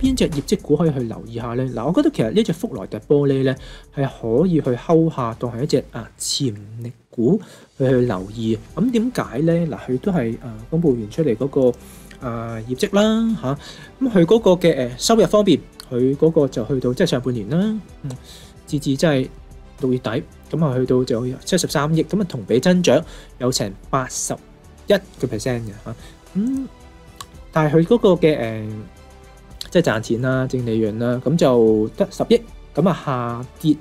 邊隻業績股可以去留意下咧？嗱，我覺得其實呢隻福萊特玻璃咧係可以去睺下當係一隻潛力股去留意。咁點解咧？嗱，佢都係公佈完出嚟嗰個業績啦嚇。咁佢嗰個嘅收入方面，佢嗰個就去到即係上半年啦，截至即係6月底，咁去到就73億，咁同比增長有成81%嘅嚇。但係佢嗰個嘅即係賺錢啦、淨利潤啦，咁就得10億，咁下跌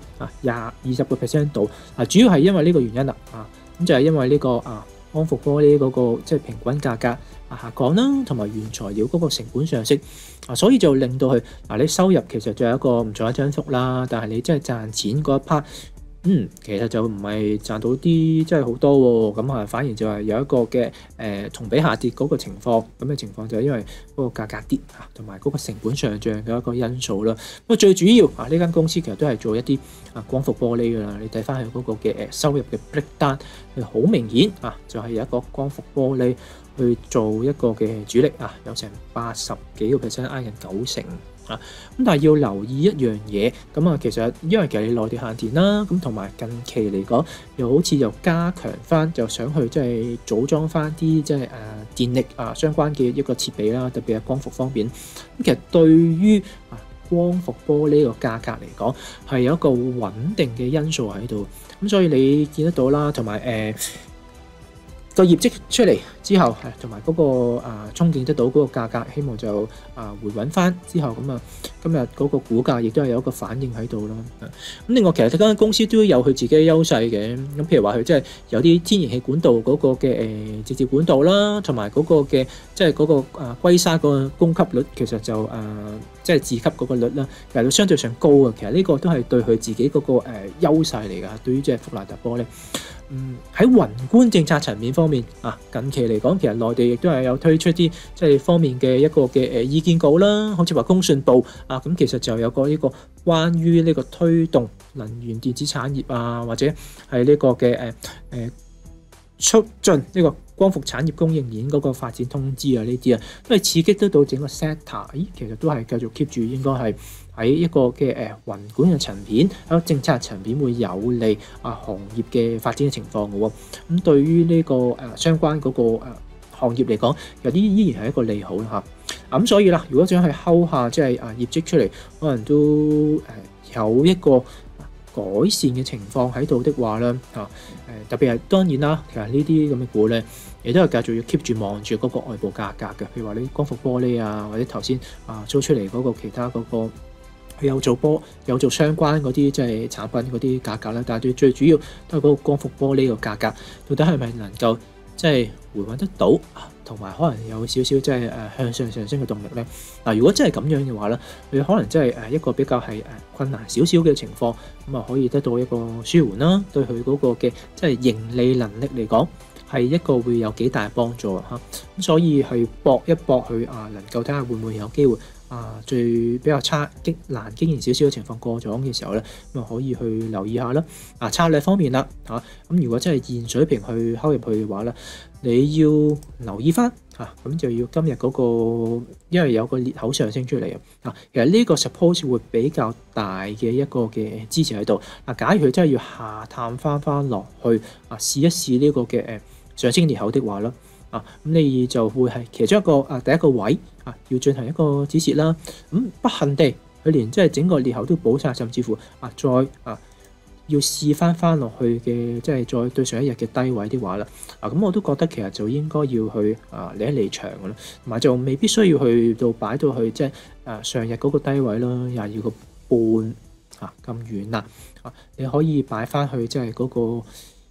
20% 度。主要係因為呢個原因啦，咁就係因為呢個光伏玻璃嗰個即係平均價格下降啦，同埋原材料嗰個成本上升，所以就令到佢你收入其實就有一個唔錯嘅增幅啦，但係你真係賺錢嗰一 part，其實就唔係賺到啲真係好多喎，咁反而就係有一個嘅同比下跌嗰個情況，咁嘅情況就係因為嗰個價格跌同埋嗰個成本上漲嘅一個因素啦。不過最主要呢間公司其實都係做一啲光伏玻璃㗎啦，你睇翻佢嗰個嘅收入嘅 break 單，係好明顯就係有一個光伏玻璃去做一個嘅主力有成80幾個%，挨近90%。咁但係要留意一樣嘢，咁其實因為其實你內地限電啦，咁同埋近期嚟講，又好似又加強翻，就想去即係組裝翻啲即係電力相關嘅一個設備啦，特別係光伏方面。咁其實對於光伏玻璃個價格嚟講，係有一個穩定嘅因素喺度。咁所以你見得到啦，同埋個業績出嚟之後，同埋嗰個憧憬得到嗰個價格，希望就回穩翻之後，咁今日嗰個股價亦都係有一個反應喺度咯。咁另外其實呢間公司都有佢自己嘅優勢嘅，咁譬如話佢即係有啲天然氣管道嗰個嘅直接管道啦，同埋嗰個嘅即係嗰個硅砂個供給率，其實就即係自給嗰個率啦，其實都相對上高嘅。其實呢個都係對佢自己嗰個優勢嚟㗎，對於即係福萊特玻璃。喺宏觀政策層面方面近期嚟講，其實內地亦都係有推出啲即係方面嘅一個嘅意見稿啦，好似話工信部咁其實就有個呢個關於呢個推動能源電子產業或者係呢個嘅促進呢個光伏產業供應鏈嗰個發展通知呢啲都係刺激得到整個 sector。其實都係繼續 keep 住，應該係喺一個嘅宏觀嘅層面，喺政策層面會有利行業嘅發展嘅情況嘅喎。咁對於呢個相關嗰個行業嚟講，有啲依然係一個利好啦嚇。咁所以啦，如果想去睺下即係業績出嚟，可能都有一個改善嘅情況喺度的話咧特別係當然啦，其實呢啲咁嘅股咧，亦都係繼續要 keep 住望住嗰個外部價格嘅，譬如話啲光伏玻璃或者頭先租出嚟嗰個其他嗰個有做相關嗰啲即係產品嗰啲價格啦，但係最主要都係嗰個光伏玻璃個價格，到底係咪能夠即係回穩得到，同埋可能有少少即係向上上升嘅動力咧？如果真係咁樣嘅話咧，你可能真係一個比較係困難少少嘅情況，咁可以得到一個舒緩啦，對佢嗰個嘅即係盈利能力嚟講，係一個會有幾大幫助嚇。咁所以係搏一搏佢能夠睇下會唔會有機會最比較難經營少少嘅情況過咗嘅時候咧，咁可以去留意下啦。策略方面啦咁如果真係現水平去睺入去嘅話咧，你要留意翻咁就要今日嗰個，因為有個裂口上升出嚟其實呢個 suppose 會比較大嘅一個嘅支持喺度。假如佢真係要下探翻落去試一試呢個嘅上升裂口的話啦，咁你就會係其中一個第一個位要進行一個止蝕啦。咁不幸地，佢連即係整個裂口都補晒，甚至乎再要試翻落去嘅，即係再對上一日嘅低位的話啦。咁我都覺得其實就應該要去離一離場嘅啦，同埋就未必需要去到擺到去即係上日嗰個低位啦，22個半咁遠啦。你可以擺翻去即係嗰個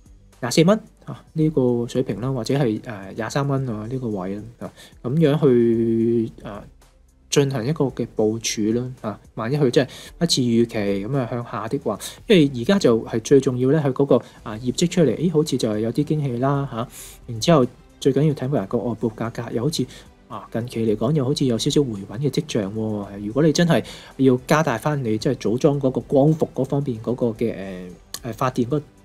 24蚊呢個水平啦，或者係23蚊呢個位啦，咁樣去進行一個嘅部署啦。萬一佢真係不似預期咁向下的話，因為而家就係最重要咧，佢嗰個業績出嚟，好似就係有啲驚喜啦然之後最緊要睇埋個外部價格，又好似近期嚟講又好似有少少回穩嘅跡象喎。如果你真係要加大翻你即係組裝嗰個光伏嗰方面嗰個嘅發電嗰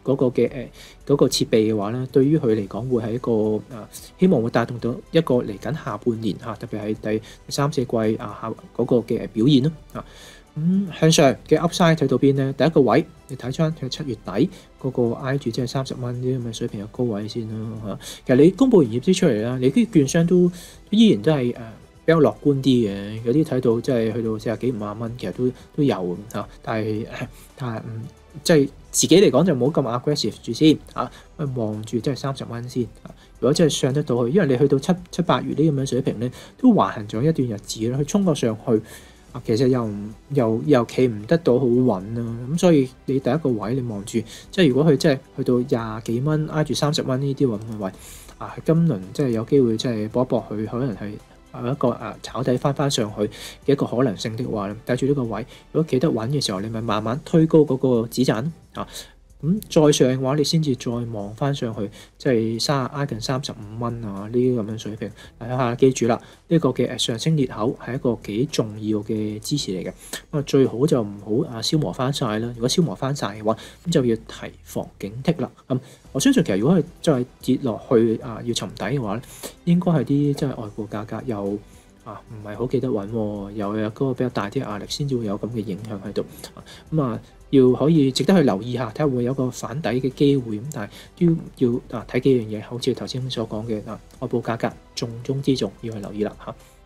嗰個嘅嗰個設備嘅話咧，對於佢嚟講會係一個希望會帶動到一個嚟緊下半年特別係第3、4季下嗰個嘅表現咯向上嘅 Upside 睇到邊咧？第一個位你睇翻佢7月底嗰個挨住即係30蚊啲咁嘅水平嘅高位先啦其實你公佈完業績出嚟啦，你啲券商都依然都係比較樂觀啲嘅，有啲睇到即係去到40幾50蚊，其實都有但係即係自己嚟講就冇咁 aggressive 住先望住即係30蚊先如果真係上得到去，因為你去到7、8月呢咁樣水平咧，都橫行咗一段日子啦，佢衝過上去其實又企唔得到好穩啦，咁所以你第一個位你望住，即係如果佢真係去到20幾蚊挨住30蚊呢啲咁嘅位今輪即係有機會即係搏一搏佢，可能係一個炒底翻上去嘅一個可能性的話，睇住呢個位，如果企得穩嘅時候，你咪慢慢推高嗰個止賺咁再上嘅話，你先至再望翻上去，即係挨近35蚊呢啲咁樣水平。大家記住啦，呢個嘅上升裂口係一個幾重要嘅支持嚟嘅。咁最好就唔好消磨翻晒啦。如果消磨翻晒嘅話，咁就要提防警惕啦。咁我相信其實如果佢再跌落去要沉底嘅話咧，應該係啲即係外部價格又唔係好企得穩，又有嗰個比較大啲壓力，先至會有咁嘅影響喺度。要可以值得去留意下，睇下會唔會有個反底嘅機會。咁但係都要睇幾樣嘢，好似頭先所講嘅外部價格重中之重，要去留意啦嚇。